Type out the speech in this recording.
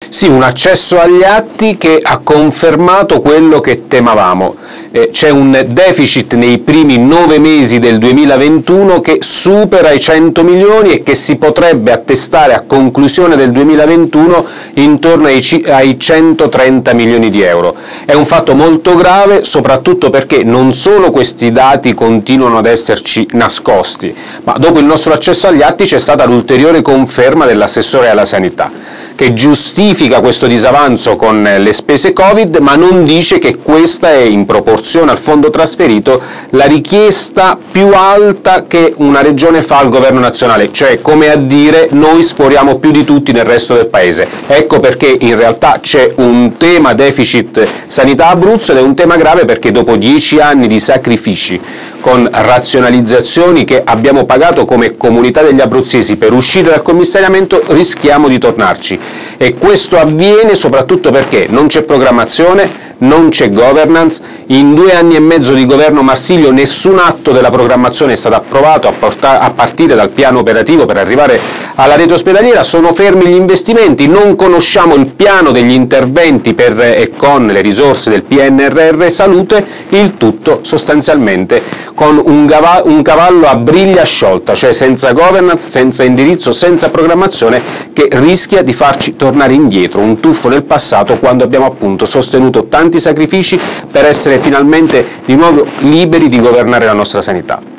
Sì, un accesso agli atti che ha confermato quello che temavamo. C'è un deficit nei primi 9 mesi del 2021 che supera i 100 milioni e che si potrebbe attestare a conclusione del 2021 intorno ai 130 milioni di euro. È un fatto molto grave, soprattutto perché non solo questi dati continuano ad esserci nascosti, ma dopo il nostro accesso agli atti c'è stata l'ulteriore conferma dell'assessore alla sanità, che giustifica questo disavanzo con le spese Covid, ma non dice che questa è, in proporzione al fondo trasferito, la richiesta più alta che una regione fa al governo nazionale, cioè come a dire noi sforiamo più di tutti nel resto del paese. Ecco perché in realtà c'è un tema deficit sanità Abruzzo, ed è un tema grave perché dopo 10 anni di sacrifici, con razionalizzazioni che abbiamo pagato come comunità degli abruzzesi per uscire dal commissariamento, rischiamo di tornarci. E questo avviene soprattutto perché non c'è programmazione, non c'è governance. In 2 anni e mezzo di governo Marsilio nessun atto della programmazione è stato approvato a partire dal piano operativo per arrivare alla rete ospedaliera, sono fermi gli investimenti, non conosciamo il piano degli interventi per e con le risorse del PNRR Salute, il tutto sostanzialmente con un cavallo a briglia sciolta, cioè senza governance, senza indirizzo, senza programmazione, che rischia di farci tornare indietro, un tuffo nel passato, quando abbiamo appunto sostenuto tanti sacrifici per essere finalmente di nuovo liberi di governare la nostra sanità.